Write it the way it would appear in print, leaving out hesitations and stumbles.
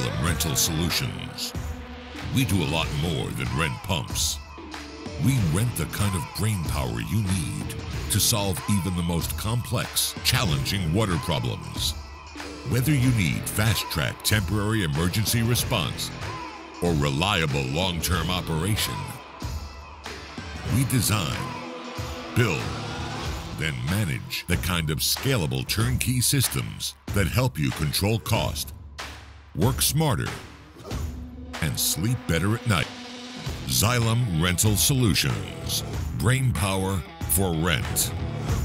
Xylem Rental Solutions. We do a lot more than rent pumps. We rent the kind of brain power you need to solve even the most complex, challenging water problems. Whether you need fast-track temporary emergency response or reliable long-term operation, we design, build, then manage the kind of scalable turnkey systems that help you control cost, work smarter, and sleep better at night. Xylem Rental Solutions. Brain power for rent.